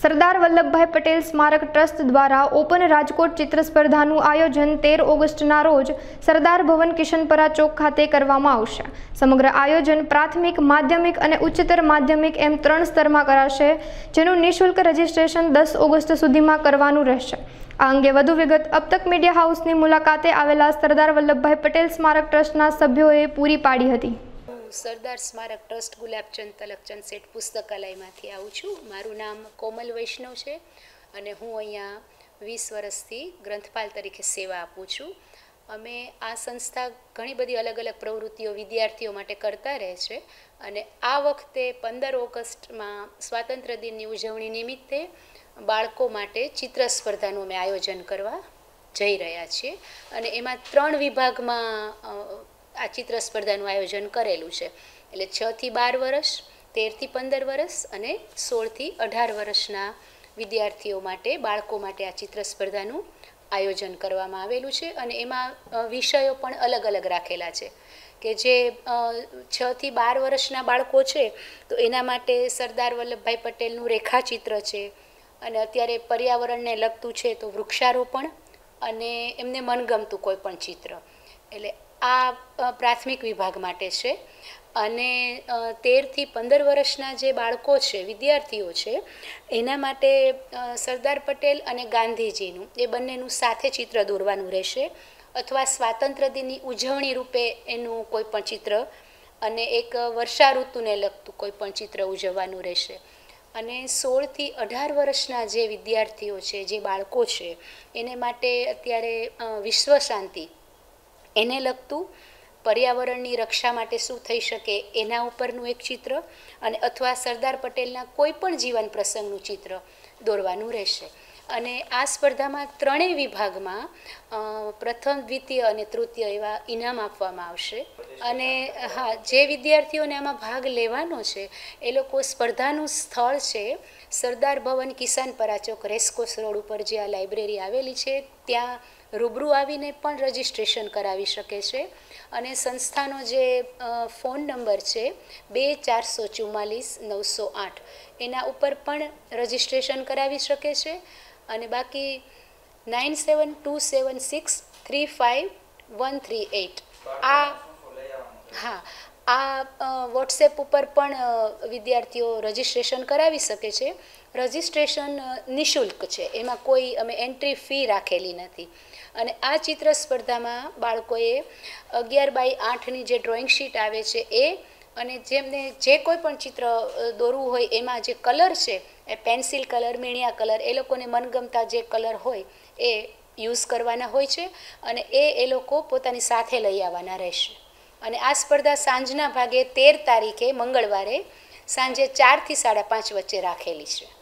સરદાર વલ્લભભાઈ પટેલ સ્મારક ટ્રસ્ટ દ્વારા ઓપન રાજકોટ ચિત્ર સ્પર્ધાનું આયોજન 13 ઓગસ્ટના રોજ સરદાર ભવન કિશનપરા ચોક ખાતે કરવામાં આવશે। સમગ્ર આયોજન પ્રાથમિક, માધ્યમિક અને ઉચ્ચતર માધ્યમિક એમ 3 સ્તરમાં કરાશે, જેનું નિઃશુલ્ક રજીસ્ટ્રેશન 10 ઓગસ્ટ સુધીમાં કરવાનું રહેશે। આ અંગે વધુ વિગત અબ તક મીડિયા હાઉસની મુલાકાતે આવેલા સરદાર વલ્લભભાઈ પટેલ સ્મારક ટ્રસ્ટના સભ્યોએ પૂરી પાડી હતી। સરદાર સ્મારક ટ્રસ્ટ ગુલાબચંદ તલકચંદ શેઠ પુસ્તકાલયમાંથી આવું છું। મારું નામ કોમલ વૈષ્ણવ છે અને હું અહીંયા 20 વર્ષથી ગ્રંથપાલ તરીકે સેવા આપું છું। અમે આ સંસ્થા ઘણી બધી અલગ અલગ પ્રવૃત્તિઓ વિદ્યાર્થીઓ માટે કરતા રહે છે અને આ વખતે 15 ઓગસ્ટમાં સ્વાતંત્ર્ય દિનની ઉજવણી નિમિત્તે બાળકો માટે ચિત્ર સ્પર્ધાનું અમે આયોજન કરવા જઈ રહ્યા છીએ અને એમાં 3 વિભાગમાં આ ચિત્ર સ્પર્ધાનું આયોજન કરેલું છે। એટલે 6 થી 12 વર્ષ, 13 થી 15 વર્ષ અને 16 થી 18 વર્ષના વિદ્યાર્થીઓ માટે, બાળકો માટે આ ચિત્ર સ્પર્ધાનું આયોજન કરવામાં આવેલું છે અને એમાં વિષયો પણ અલગ અલગ રાખેલા છે કે જે 6 થી 12 વર્ષના બાળકો છે તો એના માટે સરદાર વલ્લભભાઈ પટેલનું રેખાચિત્ર છે અને અત્યારે પર્યાવરણને લગતું છે તો વૃક્ષારોપણ અને એમને મનગમતું કોઈ પણ ચિત્ર, એટલે આ પ્રાથમિક વિભાગ માટે છે। અને 13 થી 15 વર્ષના જે બાળકો છે, વિદ્યાર્થીઓ છે, એના માટે સરદાર પટેલ અને ગાંધીજીનું એ બંનેનું સાથે ચિત્ર દોરવાનું રહેશે અથવા સ્વાતંત્ર્ય દિનની ઉજવણી રૂપે એનું કોઈ પણ ચિત્ર અને એક વર્ષા ઋતુને લગતું કોઈ પણ ચિત્ર ઉજવવાનું રહેશે। અને 16 થી 18 વર્ષના જે વિદ્યાર્થીઓ છે, જે બાળકો છે, એને માટે અત્યારે વિશ્વ શાંતિ, એને લગતું પર્યાવરણની રક્ષા માટે શું થઈ શકે એના ઉપરનું એક ચિત્ર અને અથવા સરદાર પટેલના કોઈ પણ જીવન પ્રસંગનું ચિત્ર દોરવાનું રહેશે। અને આ સ્પર્ધામાં 3 વિભાગમાં પ્રથમ, દ્વિતીય અને તૃતીય એવા ઇનામ આપવામાં આવશે। અને હા, જે વિદ્યાર્થીઓને આમાં ભાગ લેવાનો છે એ લોકો સ્પર્ધાનું સ્થળ છે સરદાર ભવન કિશનપરા ચોક, રેસકોર્સ રોડ ઉપર જે આ લાઇબ્રેરી આવેલી છે ત્યાં રૂબરૂ આવીને પણ રજિસ્ટ્રેશન કરાવી શકે છે। અને સંસ્થાનો જે ફોન નંબર છે 2444-908 એના ઉપર પણ રજિસ્ટ્રેશન કરાવી શકે છે અને બાકી 9727651338 આ વોટ્સએપ ઉપર પણ વિદ્યાર્થીઓ રજિસ્ટ્રેશન કરાવી શકે છે। રજિસ્ટ્રેશન નિઃશુલ્ક છે, એમાં કોઈ અમે એન્ટ્રી ફી રાખેલી નથી। અને આ ચિત્ર સ્પર્ધામાં બાળકોએ 11x8ની જે ડ્રોઈંગ શીટ આવે છે એ અને જેમને જે કોઈ પણ ચિત્ર દોરવું હોય એમાં જે કલર છે એ પેન્સિલ કલર, મીણિયા કલર, એ લોકોને મનગમતા જે કલર હોય એ યુઝ કરવાના હોય છે અને એ લોકો પોતાની સાથે લઈ આવવાના રહેશે। અને આ સ્પર્ધા સાંજના ભાગે 13 તારીખે મંગળવારે સાંજે 4 થી 5:30 વચ્ચે રાખેલી છે।